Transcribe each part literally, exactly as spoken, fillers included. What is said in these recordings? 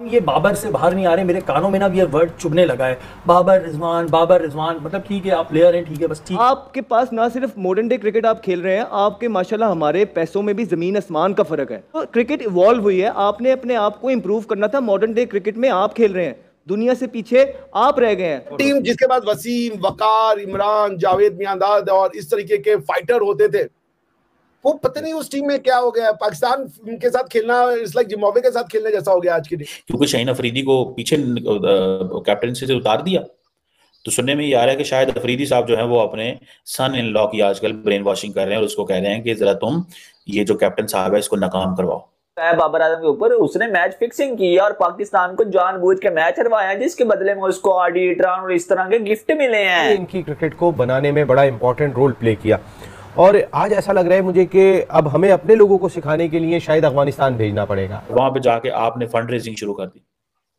ये बाबर से बाहर नहीं आ रहे, मेरे कानों में ना भी ये वर्ड चुभने लगा है, बाबर रिजवान बाबर रिजवान। मतलब ठीक है आप प्लेयर हैं, ठीक है बस ठीक। आपके पास ना सिर्फ मॉडर्न डे क्रिकेट आप खेल रहे हैं, आपके माशाल्लाह हमारे पैसों में भी जमीन आसमान का फर्क है। तो क्रिकेट इवॉल्व हुई है, आपने अपने आप को इंप्रूव करना था। मॉडर्न डे क्रिकेट में आप खेल रहे हैं, दुनिया से पीछे आप रह गए हैं। टीम जिसके पास वसीम, वकार, इमरान, जावेद मियांदाद और इस तरीके के फाइटर होते थे, वो पता नहीं उस टीम में क्या हो गया। पाकिस्तान के साथ खेलना इट्स लाइक जिम्बाब्वे के साथ खेलने जैसा हो गया आज की दिन, क्योंकि शाहीन अफरीदी को पीछे कैप्टनसी से उतार दिया। तो सुनने में ये आ रहा है कि शायद अफरीदी साहब जो है वो अपने सन इन लॉ की आजकल ब्रेन वॉशिंग कर रहे हैं और उसको कह रहे हैं कि जरा तुम ये जो कैप्टन साहब है इसको नाकाम करवाओ। बाबर आजम के ऊपर उसने मैच फिक्सिंग की और पाकिस्तान को जानबूझ के मैच हरवाया, जिसके बदले में उसको ऑडिट रन और इस तरह के गिफ्ट मिले हैं। इनकी क्रिकेट को बनाने में बड़ा इंपॉर्टेंट रोल प्ले किया और आज ऐसा लग रहा है मुझे कि अब हमें अपने लोगों को सिखाने के लिए शायद अफगानिस्तान भेजना पड़ेगा। वहां पे जाके आपने फंड रेजिंग शुरू कर दी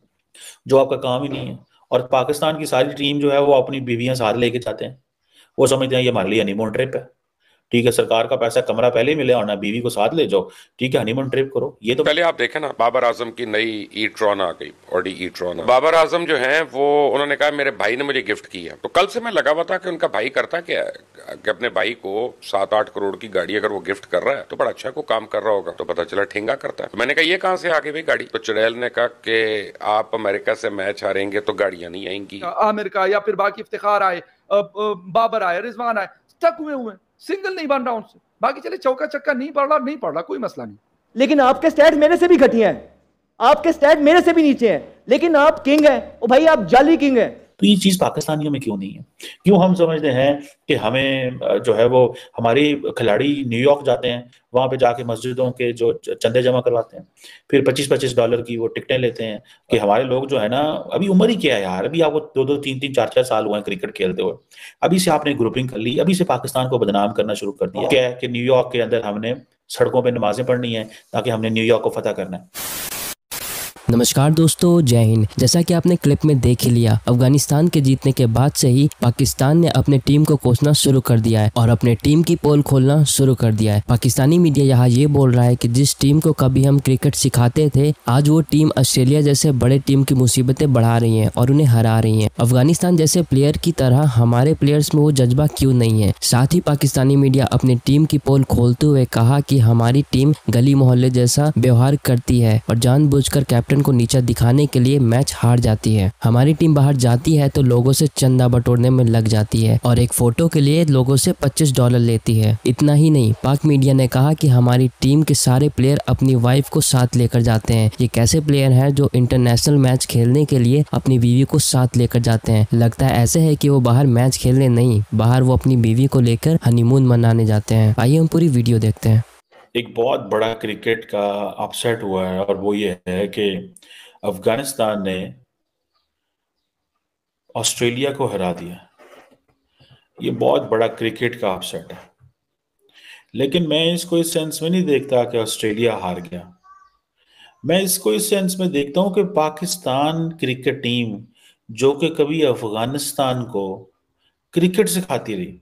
जो आपका काम ही नहीं है। और पाकिस्तान की सारी टीम जो है वो अपनी बीवियां साथ लेके जाते हैं, वो समझते हैं ये हमारे लिए हनीमून ट्रिप है। ठीक है, सरकार का पैसा कमरा पहले ही मिले और ना बीवी को साथ ले जाओ, ठीक है हनीमून ट्रिप करो। ये तो पहले आप देखें ना, बाबर आजम की नई ई ट्रॉन आ गई, Audi e tron. Babar Azam जो है वो उन्होंने कहा मेरे भाई ने मुझे गिफ्ट किया। तो कल से मैं लगा हुआ था कि उनका भाई करता क्या है कि अपने भाई को सात आठ करोड़ की गाड़ी अगर वो गिफ्ट कर रहा है तो बड़ा अच्छा को काम कर रहा होगा। तो पता चला ठेंगा करता है। तो मैंने कहा ये कहां से आ गई भाई गाड़ी? तो चुड़ैल ने कहा कि आप अमेरिका से मैच हारेंगे तो गाड़ियां नहीं आएंगी। अमेरिका या फिर बाकी इफ्तिखार आए, बाबर आए, रिजवान आए, स्टक हुए हुए, सिंगल नहीं बन रहा उनसे। बाकी चले चौका चक्का नहीं पड़ रहा, नहीं पड़ रहा, कोई मसला नहीं। लेकिन आपके स्टैट मेरे से भी घटिया हैं, आपके स्टैट मेरे से भी नीचे हैं, लेकिन आप किंग हैं। ओ भाई आप जाली किंग हैं। तो ये चीज पाकिस्तानियों में क्यों नहीं है? क्यों हम समझते हैं कि हमें जो है वो हमारे खिलाड़ी न्यूयॉर्क जाते हैं, वहां पे जाके मस्जिदों के जो चंदे जमा करवाते हैं, फिर पच्चीस पच्चीस डॉलर की वो टिकटें लेते हैं कि हमारे लोग जो है ना, अभी उम्र ही क्या है यार, अभी आपको दो दो तीन तीन चार चार साल हुए हैं क्रिकेट खेलते हुए, अभी से आपने ग्रुपिंग कर ली, अभी से पाकिस्तान को बदनाम करना शुरू कर दिया। क्या है कि न्यूयॉर्क के अंदर हमने सड़कों पर नमाजें पढ़नी है ताकि हमने न्यूयॉर्क को फतह करना है। नमस्कार दोस्तों, जय हिंद। जैसा कि आपने क्लिप में देख ही लिया, अफगानिस्तान के जीतने के बाद से ही पाकिस्तान ने अपने टीम को कोसना शुरू कर दिया है और अपने टीम की पोल खोलना शुरू कर दिया है। पाकिस्तानी मीडिया यहाँ ये बोल रहा है कि जिस टीम को कभी हम क्रिकेट सिखाते थे, आज वो टीम ऑस्ट्रेलिया जैसे बड़े टीम की मुसीबतें बढ़ा रही है और उन्हें हरा रही है। अफगानिस्तान जैसे प्लेयर की तरह हमारे प्लेयर्स में वो जज्बा क्यों नहीं है? साथ ही पाकिस्तानी मीडिया अपनी टीम की पोल खोलते हुए कहा कि हमारी टीम गली मोहल्ले जैसा व्यवहार करती है और जानबूझकर कैप्टन को नीचा दिखाने के लिए मैच हार जाती है। हमारी टीम बाहर जाती है तो लोगों से चंदा बटोरने में लग जाती है और एक फोटो के लिए लोगों से पच्चीस डॉलर लेती है। इतना ही नहीं, पाक मीडिया ने कहा कि हमारी टीम के सारे प्लेयर अपनी वाइफ को साथ लेकर जाते हैं। ये कैसे प्लेयर हैं जो इंटरनेशनल मैच खेलने के लिए अपनी बीवी को साथ लेकर जाते हैं? लगता है ऐसे है कि वो बाहर मैच खेलने नहीं, बाहर वो अपनी बीवी को लेकर हनीमून मनाने जाते हैं। आइए हम पूरी वीडियो देखते हैं। एक बहुत बड़ा क्रिकेट का अपसेट हुआ है और वो ये है कि अफगानिस्तान ने ऑस्ट्रेलिया को हरा दिया। ये बहुत बड़ा क्रिकेट का अपसेट है, लेकिन मैं इसको इस सेंस में नहीं देखता कि ऑस्ट्रेलिया हार गया। मैं इसको इस सेंस में देखता हूं कि पाकिस्तान क्रिकेट टीम जो कि कभी अफगानिस्तान को क्रिकेट सिखाती रही,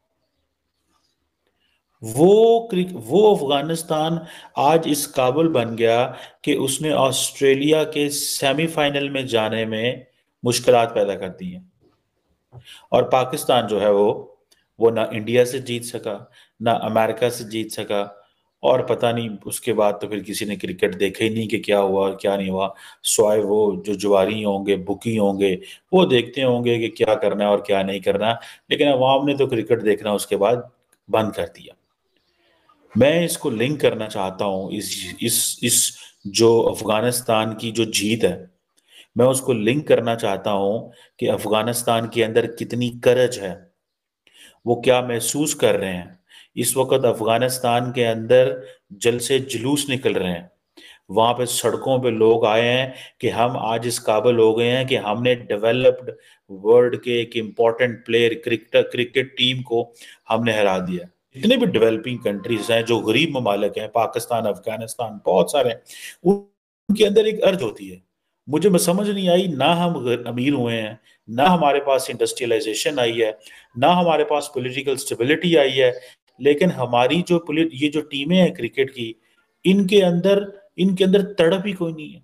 वो वो अफगानिस्तान आज इस काबिल बन गया कि उसने ऑस्ट्रेलिया के सेमीफाइनल में जाने में मुश्किलात पैदा कर दी हैं। और पाकिस्तान जो है वो वो ना इंडिया से जीत सका, ना अमेरिका से जीत सका, और पता नहीं उसके बाद तो फिर किसी ने क्रिकेट देखा ही नहीं कि क्या हुआ क्या नहीं हुआ। स्वाय वो जो जुआरी होंगे, बुकी होंगे, वो देखते होंगे कि क्या करना है और क्या नहीं करना, लेकिन अवाम ने तो क्रिकेट देखना उसके बाद बंद कर दिया। मैं इसको लिंक करना चाहता हूं, इस इस इस जो अफगानिस्तान की जो जीत है, मैं उसको लिंक करना चाहता हूं कि अफगानिस्तान के अंदर कितनी करज है, वो क्या महसूस कर रहे हैं। इस वक्त अफगानिस्तान के अंदर जलसे जुलूस निकल रहे हैं, वहां पे सड़कों पे लोग आए हैं कि हम आज इस काबिल हो गए हैं कि हमने डेवलप्ड वर्ल्ड के एक important player cricket cricket team को हमने हरा दिया। जितने भी डेवलपिंग कंट्रीज हैं, जो गरीब ममालिक हैं, पाकिस्तान, अफगानिस्तान, बहुत सारे, उनके अंदर एक अर्ज होती है। मुझे मैं समझ नहीं आई, ना हम अमीर हुए हैं, ना हमारे पास इंडस्ट्रियलाइजेशन आई है, ना हमारे पास पॉलिटिकल स्टेबिलिटी आई है, लेकिन हमारी जो ये जो टीमें हैं क्रिकेट की, इनके अंदर इनके अंदर तड़प ही कोई नहीं है।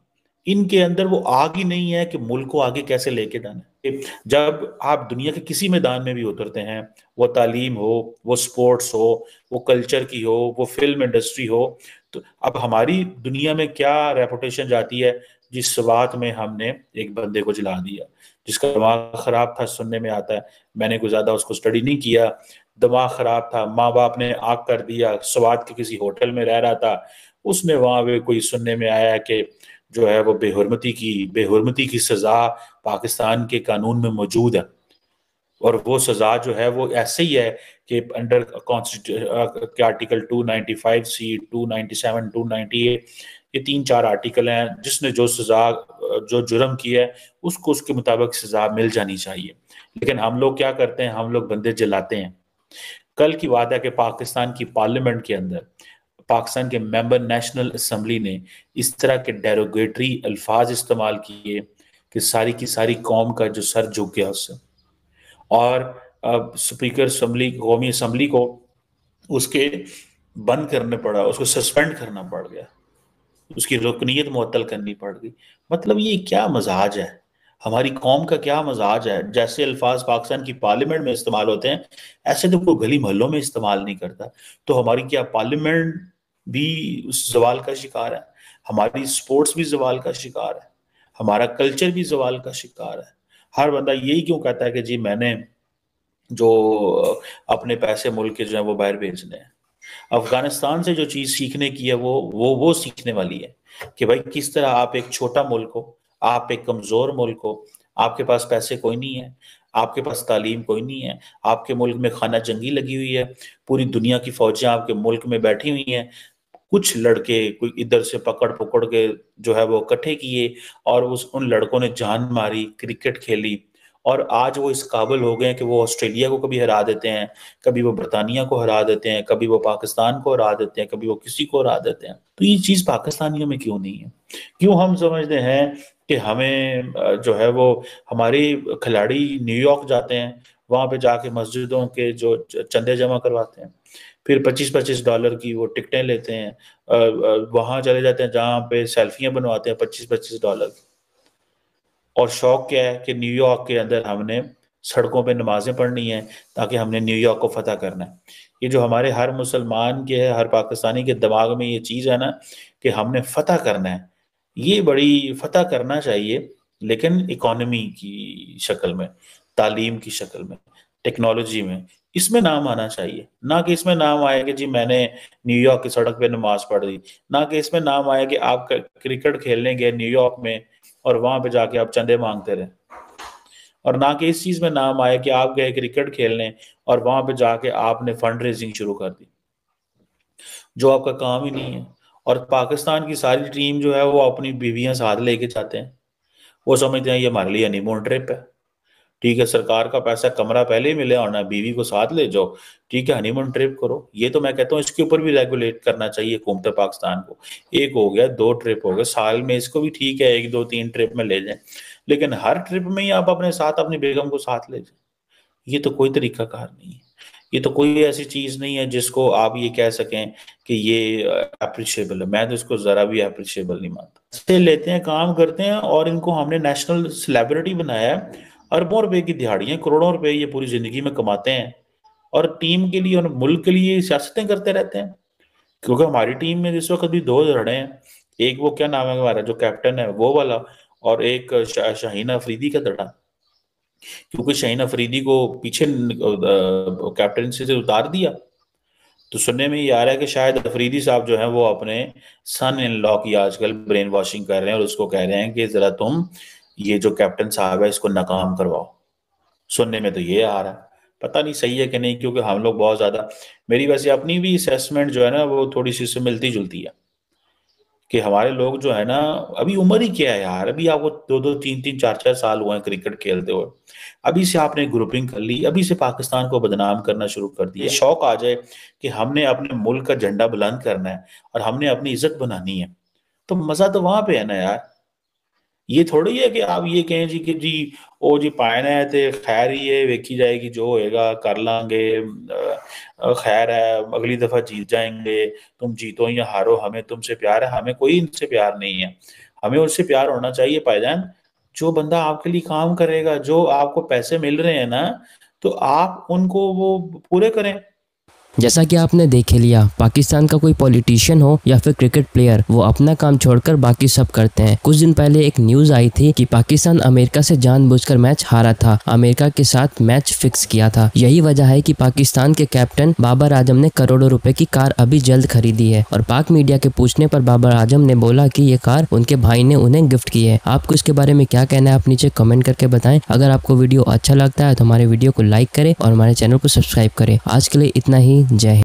इनके अंदर वो आग ही नहीं है कि मुल्क को आगे कैसे लेके जाना है। जब आप दुनिया के किसी मैदान में भी उतरते हैं, वो तालीम हो, वो स्पोर्ट्स हो, वो कल्चर की हो, वो फिल्म इंडस्ट्री हो, तो अब हमारी दुनिया में क्या रेपुटेशन जाती है जिस बात में हमने एक बंदे को जला दिया, जिसका दिमाग खराब था, सुनने में आता है, मैंने कोई ज्यादा उसको स्टडी नहीं किया, दिमाग खराब था, माँ बाप ने आग कर दिया, स्वाद के किसी होटल में रह रहा था, उसने वहां पे कोई सुनने में आया कि जो है वो बेहुरमती की बेहुरमती की सजा पाकिस्तान के कानून में मौजूद है, और वो सजा जो है वो ऐसे ही है कि अंडर कॉन्स्टिट्यूशन के article two ninety five C, two ninety seven, two ninety eight, ये तीन चार आर्टिकल हैं, जिसने जो सजा जो जुर्म किया है उसको उसके मुताबिक सजा मिल जानी चाहिए। लेकिन हम लोग क्या करते हैं, हम लोग बंदे जलाते हैं। कल की बात है कि पाकिस्तान की पार्लियामेंट के अंदर पाकिस्तान के मेंबर नेशनल असेंबली ने इस तरह के डेरोगेटरी अल्फाज इस्तेमाल किए कि सारी की सारी कौम का जो सर झुक गया उससे, और अब स्पीकर असेंबली कौमी असेंबली को उसके बंद करने पड़ा, उसको सस्पेंड करना पड़ गया, उसकी रुकनीत मुअत्तल करनी पड़ गई। मतलब ये क्या मजाज है, हमारी कौम का क्या मजाज है। जैसे अल्फाज पाकिस्तान की पार्लियामेंट में इस्तेमाल होते हैं, ऐसे तो कोई गली मोहल्लों में इस्तेमाल नहीं करता। तो हमारी क्या पार्लियामेंट भी उस जवाल का शिकार है, हमारी स्पोर्ट्स भी जवाल का शिकार है, हमारा कल्चर भी जवाल का शिकार है। हर बंदा यही क्यों कहता है कि जी मैंने जो अपने पैसे मुल्क के जो है वो बाहर भेजने हैं। अफगानिस्तान से जो चीज सीखने की है वो वो वो सीखने वाली है कि भाई किस तरह आप एक छोटा मुल्क हो, आप एक कमजोर मुल्क हो, आपके पास पैसे कोई नहीं है, आपके पास तालीम कोई नहीं है, आपके मुल्क में खाना जंगी लगी हुई है, पूरी दुनिया की फौजें आपके मुल्क में बैठी हुई हैं, कुछ लड़के कोई इधर से पकड़ पकड़ के जो है वो इकट्ठे किए और उस उन लड़कों ने जान मारी, क्रिकेट खेली, और आज वो इस काबिल हो गए हैं कि वो ऑस्ट्रेलिया को कभी हरा देते हैं, कभी वो बरतानिया को हरा देते हैं, कभी वो पाकिस्तान को हरा देते हैं, कभी वो किसी को हरा देते हैं। तो ये चीज पाकिस्तानियों में क्यों नहीं है? क्यों हम समझते हैं कि हमें जो है वो हमारे खिलाड़ी न्यूयॉर्क जाते हैं, वहां पे जाके मस्जिदों के जो चंदे जमा करवाते हैं, फिर पच्चीस पच्चीस डॉलर की वो टिकटें लेते हैं, वहां चले जाते हैं जहाँ पे सेल्फियां बनवाते हैं पच्चीस पच्चीस डॉलर की, और शौक क्या है कि न्यूयॉर्क के अंदर हमने सड़कों पे नमाजें पढ़नी है ताकि हमने न्यूयॉर्क को फतह करना है। ये जो हमारे हर मुसलमान के हर पाकिस्तानी के दिमाग में ये चीज़ है ना कि हमने फतह करना है, ये बड़ी फतह करना चाहिए, लेकिन इकोनॉमी की शक्ल में, तालीम की शक्ल में, टेक्नोलॉजी में, इसमें नाम आना चाहिए। ना कि इसमें नाम आए कि जी मैंने न्यूयॉर्क की सड़क पे नमाज पढ़ दी, ना कि इसमें नाम आए कि आप क्रिकेट खेलने गए न्यूयॉर्क में और वहां पे जाके आप चंदे मांगते रहे, और ना कि इस चीज में नाम आए कि आप गए क्रिकेट खेलने और वहां पे जाके आपने फंड रेजिंग शुरू कर दी, जो आपका काम ही नहीं है। और पाकिस्तान की सारी टीम जो है वो अपनी बीवियां साथ लेके जाते हैं, वो समझते हैं ये हमारे लिए हनीमून ट्रिप है। ठीक है, सरकार का पैसा, कमरा पहले ही मिले होना, बीवी को साथ ले जाओ, ठीक है, हनीमून ट्रिप करो। ये तो मैं कहता हूँ इसके ऊपर भी रेगुलेट करना चाहिए हुकूमत पाकिस्तान को। एक हो गया, दो ट्रिप हो गए साल में, इसको भी ठीक है एक दो तीन ट्रिप में ले जाएं, लेकिन हर ट्रिप में ही आप अपने साथ अपनी बेगम को साथ ले जाएं, ये तो कोई तरीका कार नहीं है। ये तो कोई ऐसी चीज नहीं है जिसको आप ये कह सकें कि ये अप्रिशिएबल है। मैं तो इसको जरा भी अप्रिशिएबल नहीं मानता। से लेते हैं, काम करते हैं, और इनको हमने नेशनल सेलिब्रिटी बनाया है। अरबों रुपए की दिहाड़ियां, करोड़ों रुपए ये पूरी जिंदगी में कमाते हैं, और टीम के लिए और मुल्क के लिए सियासतें करते रहते हैं। क्योंकि हमारी टीम में इस वक्त भी दो लड़े हैं, एक वो क्या नाम है हमारा जो कैप्टन है वो वाला, और एक शा, शाहीन अफरीदी का दड़ा, क्योंकि शाहीन अफरीदी को पीछे कैप्टनसी से उतार दिया। तो सुनने में ये आ रहा है कि शायद अफरीदी साहब जो है वो अपने सन इन लॉ की आजकल ब्रेन वॉशिंग कर रहे हैं और उसको कह रहे हैं कि जरा तुम ये जो कैप्टन साहब है इसको नाकाम करवाओ। सुनने में तो ये आ रहा है, पता नहीं सही है कि नहीं, क्योंकि हम लोग बहुत ज्यादा, मेरी वैसे अपनी भी असेसमेंट जो है ना वो थोड़ी सी से मिलती जुलती है कि हमारे लोग जो है ना, अभी उम्र ही क्या है यार, अभी आपको दो दो तीन तीन चार चार साल हुए हैं क्रिकेट खेलते हुए, अभी से आपने ग्रुपिंग कर ली, अभी से पाकिस्तान को बदनाम करना शुरू कर दिया। शौक आ जाए कि हमने अपने मुल्क का झंडा बुलंद करना है और हमने अपनी इज्जत बनानी है, तो मजा तो वहां पे है ना यार। ये थोड़ी है कि आप ये कहें जी कि जी ओ जी पायना है ते खैर ही है, वेखी जाएगी जो होएगा कर लांगे, खैर है अगली दफा जीत जाएंगे, तुम जीतो या हारो हमें तुमसे प्यार है। हमें कोई इनसे प्यार नहीं है, हमें उससे प्यार होना चाहिए भाईजान। जो बंदा आपके लिए काम करेगा, जो आपको पैसे मिल रहे हैं ना, तो आप उनको वो पूरे करें। जैसा कि आपने देख लिया, पाकिस्तान का कोई पॉलिटिशियन हो या फिर क्रिकेट प्लेयर, वो अपना काम छोड़कर बाकी सब करते हैं। कुछ दिन पहले एक न्यूज़ आई थी कि पाकिस्तान अमेरिका से जानबूझकर मैच हारा था, अमेरिका के साथ मैच फिक्स किया था। यही वजह है कि पाकिस्तान के कैप्टन बाबर आजम ने करोड़ों रुपए की कार अभी जल्द खरीदी है। और पाक मीडिया के पूछने पर बाबर आजम ने बोला कि ये कार उनके भाई ने उन्हें गिफ्ट की है। आपको इसके बारे में क्या कहना है, आप नीचे कमेंट करके बताएं। अगर आपको वीडियो अच्छा लगता है तो हमारे वीडियो को लाइक करें और हमारे चैनल को सब्सक्राइब करें। आज के लिए इतना ही। जय हिंद।